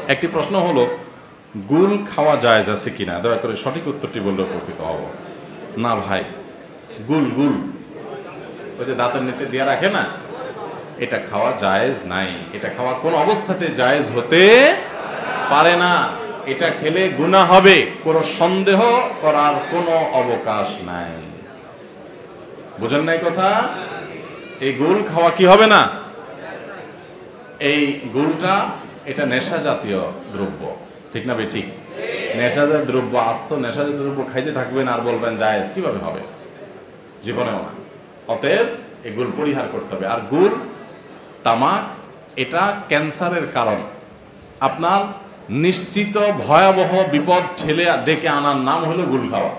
একটি প্রশ্ন হলো, গুল খাওয়া জায়েজ আছে কিনা? দয়া করে সঠিক উত্তরটি বললে উপকৃত হব। না ভাই, গুল গুল ওই যে দাঁতের নিচে দিয়ে রাখে না, এটা খাওয়া জায়েজ নাই। এটা খাওয়া কোন অবস্থাতে জায়েজ হতে পারে না। এটা খেলে গুনাহ হবে, কোনো সন্দেহ করার কোনো অবকাশ নাই। বুঝেন নাই কথা? এই গুল খাওয়া কি হবে না? এই গুলটা এটা নেশা জাতীয় দ্রব্য, ঠিক না? ঠিক। নেশাজাতীয় দ্রব্য, আস্ত নেশাজাতীয় দ্রব্য খাইতে থাকবেন আর বলবেন জায়েজ, কিভাবে হবে? জীবনেও না। অতএব এই গুল পরিহার করতে হবে। আর গুল, তামাক, এটা ক্যান্সারের কারণ। আপনার নিশ্চিত ভয়াবহ বিপদ ঠেলে ডেকে আনার নাম হলো গুল খাওয়া।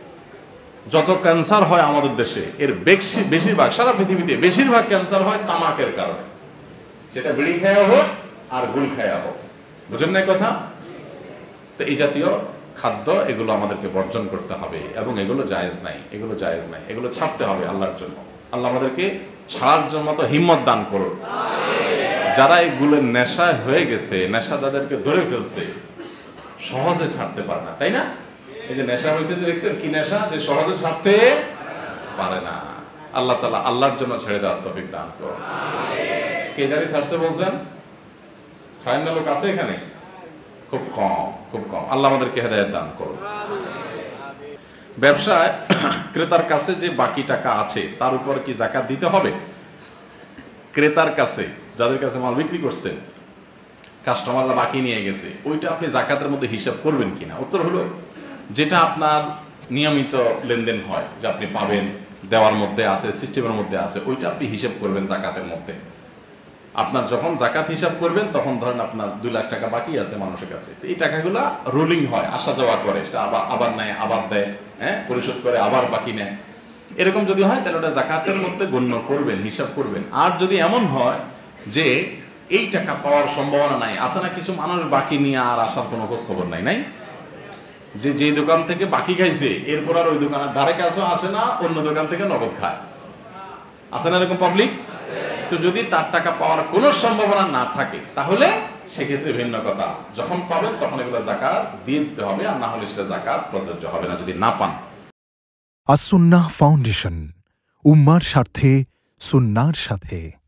যত ক্যান্সার হয় আমাদের দেশে, এর বেশিরভাগ, সারা পৃথিবীতে বেশিরভাগ ক্যান্সার হয় তামাকের কারণে। সেটা বিড়ি খায়া হোক আর গুল খায়া হোক। বুঝেন না কথা? তো এই জাতীয় খাদ্য, এগুলো আমাদেরকে বর্জন করতে হবে এবং এগুলো জায়েজ নাই, এগুলো জায়েজ নাই, এগুলো ছাড়তে হবে আল্লাহর জন্য। আল্লাহ আমাদেরকে ছাড়ার জন্য মতো হিম্মত দান করুন। যারা এগুলোর নেশায় হয়ে গেছে, নেশা যাদেরকে ধরে ফেলছে, সহজে ছাড়তে পারে না, তাই না? এই যে নেশা হয়েছে, দেখছেন কি নেশা, যে সহজে ছাড়তে পারে না। আল্লাহ তাআলা আল্লাহর জন্য ছেড়ে দেওয়ার তৌফিক দান করুন। কে জানি ছাড়ছে বলছেন? ছাড়েন না লোক আছে এখানে? খুব কম, খুব কম। আল্লাহ আমাদেরকে হেদায়েত দান করুন। ব্যবসায় ক্রেতার কাছে যে বাকি টাকা আছে তার উপর কি যাকাত দিতে হবে? ক্রেতার কাছে, যাদের কাছে মাল বিক্রি করছেন, কাস্টমাররা বাকি নিয়ে গেছে, ওইটা আপনি যাকাতের মধ্যে হিসাব করবেন কিনা? উত্তর হলো, যেটা আপনার নিয়মিত লেনদেন হয়, যে আপনি পাবেন, দেওয়ার মধ্যে আছে, সিস্টেমের মধ্যে আছে, ওইটা আপনি হিসাব করবেন জাকাতের মধ্যে। আপনার যখন জাকাত হিসাব করবেন, তখন ধরেন আপনার 2 লাখ টাকা বাকি আছে মানুষের কাছে, এই টাকাগুলো রোলিং হয়, আসা যাওয়া করে, সেটা আবার নেয়, আবার দেয়, হ্যাঁ, পরিশোধ করে, আবার বাকি নেয়। এরকম যদি হয় তাহলে ওটা জাকাতের মধ্যে গণ্য করবেন, হিসাব করবেন। আর যদি এমন হয় যে এই টাকা পাওয়ার সম্ভাবনা নাই, আছে না কিছু মানুষ বাকি নিয়ে আর আসার কোনো খোঁজ খবর নাই, যে যেই দোকান থেকে বাকি খাইছে এরপর আর ওই দোকানের ধারে কাছেও আসে না, অন্য দোকান থেকে নগদ খায়, আছে না এরকম পাবলিক? তো যদি তার টাকা পাওয়ার কোনো সম্ভাবনা না থাকে, তাহলে সেক্ষেত্রে ভিন্ন কথা। যখন পাবেন তখন এগুলো যাকাত দিয়ে দিতে হবে, আর না হলে সেটা যাকাত প্রযোজ্য হবে না যদি না পান। আস-সুন্নাহ ফাউন্ডেশন, উম্মার স্বার্থে, সুন্নাহর সাথে।